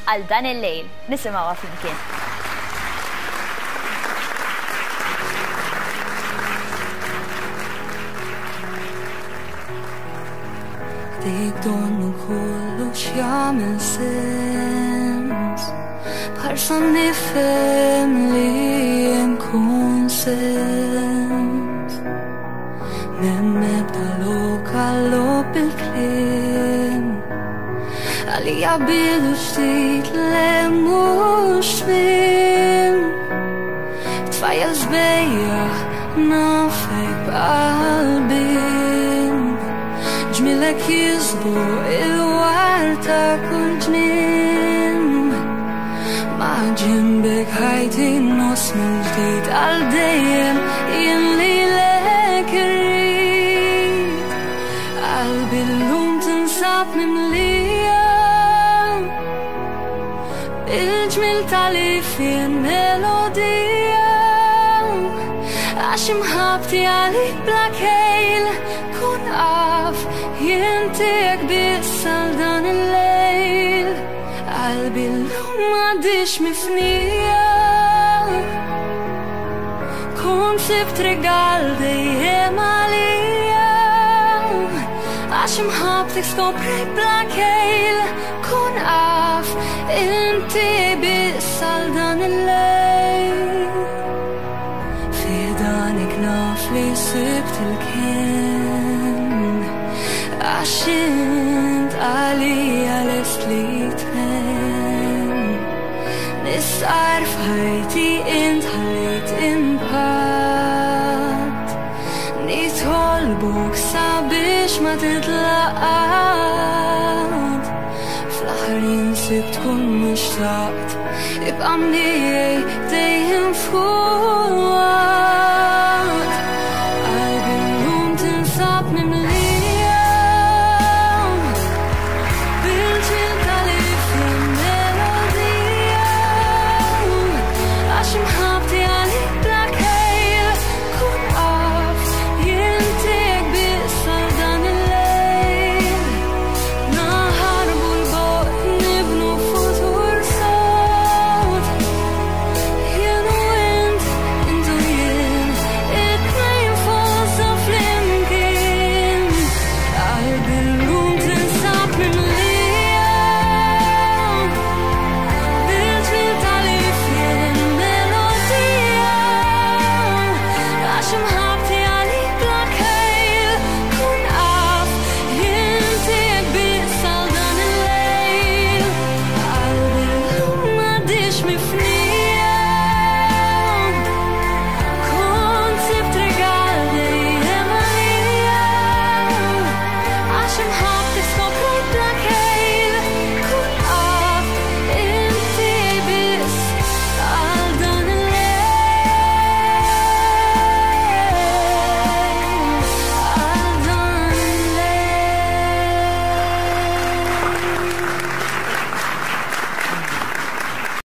għal dan il-lejl. Nisimgħuha flimkien. Dik donnu kollu x'jagħmel sens bħarsan nifhem li hemm konsens m'hemm ebda lokal bil-kliem għalija bidu ftit le mhux fim tfajjel żbejjaħ nafek b'qalbim ġmilek jizbu il-war ta' kull ġnien ma' ġimbek ħajti nos mill-ġdid għal-dejjem jien li lek irrid qalbi l-lum tinsab mimlija bil-ġmil tal-ifien melodija għax imħabti għalik bla kejl kun għaf jintek biss għal dan il-lejl qalbi l-lum m'għadix mifnija kun sibt regal dejjem għalija għax imħabtek skopri bla kejl kun għaf inti biss għal dan il-lejl fidanik naf li sibt il-kien għaxint għalija lest li tħen nisqar f'ħajti int ħallit impatt nitħolbuk sabiex ma titlaqat fl-aħħar jinsibt kull mixtaqt ibqa' miegħi dejjem fuq